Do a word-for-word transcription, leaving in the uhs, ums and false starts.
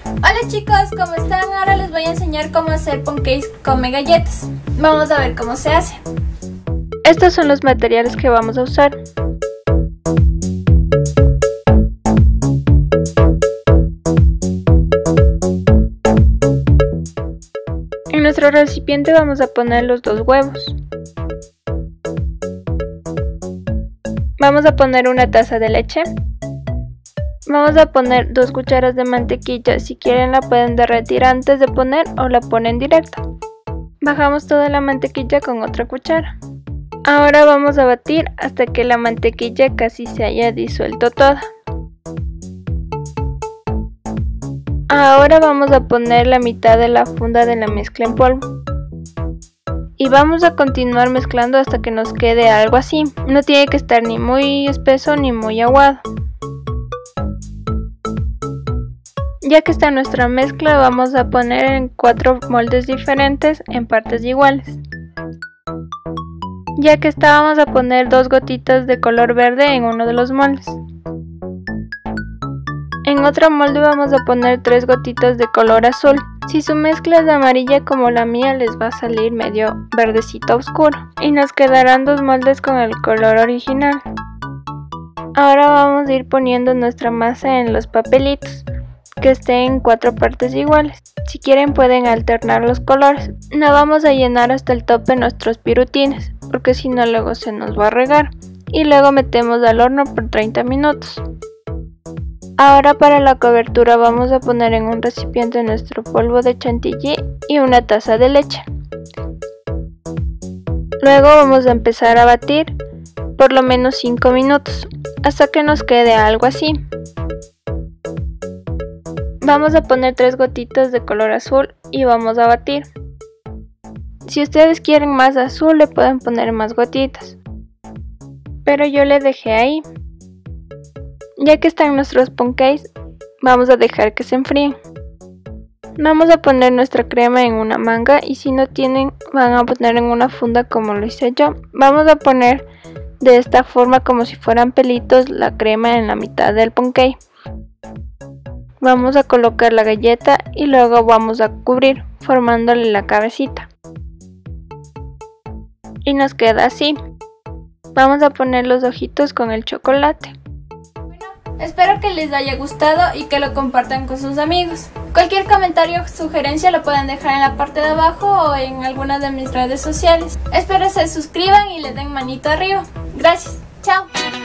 Hola chicos, ¿cómo están? Ahora les voy a enseñar cómo hacer pancakes come galletas. Vamos a ver cómo se hace. Estos son los materiales que vamos a usar. En nuestro recipiente vamos a poner los dos huevos. Vamos a poner una taza de leche. Vamos a poner dos cucharas de mantequilla, si quieren la pueden derretir antes de poner o la ponen directo. Bajamos toda la mantequilla con otra cuchara. Ahora vamos a batir hasta que la mantequilla casi se haya disuelto toda. Ahora vamos a poner la mitad de la funda de la mezcla en polvo. Y vamos a continuar mezclando hasta que nos quede algo así. No tiene que estar ni muy espeso ni muy aguado. Ya que está nuestra mezcla, vamos a poner en cuatro moldes diferentes en partes iguales. Ya que está, vamos a poner dos gotitas de color verde en uno de los moldes. En otro molde vamos a poner tres gotitas de color azul. Si su mezcla es amarilla como la mía, les va a salir medio verdecito oscuro. Y nos quedarán dos moldes con el color original. Ahora vamos a ir poniendo nuestra masa en los papelitos, que estén en cuatro partes iguales. Si quieren pueden alternar los colores. No vamos a llenar hasta el tope nuestros pirutines, porque si no luego se nos va a regar. Y luego metemos al horno por treinta minutos. Ahora para la cobertura vamos a poner en un recipiente nuestro polvo de chantilly y una taza de leche. Luego vamos a empezar a batir por lo menos cinco minutos, hasta que nos quede algo así. Vamos a poner tres gotitas de color azul y vamos a batir. Si ustedes quieren más azul le pueden poner más gotitas, pero yo le dejé ahí. Ya que están nuestros pancakes, vamos a dejar que se enfríen. Vamos a poner nuestra crema en una manga y si no tienen van a poner en una funda como lo hice yo. Vamos a poner de esta forma como si fueran pelitos la crema en la mitad del pancake. Vamos a colocar la galleta y luego vamos a cubrir formándole la cabecita. Y nos queda así. Vamos a poner los ojitos con el chocolate. Espero que les haya gustado y que lo compartan con sus amigos. Cualquier comentario o sugerencia lo pueden dejar en la parte de abajo o en alguna de mis redes sociales. Espero se suscriban y le den manito arriba. Gracias. Chao.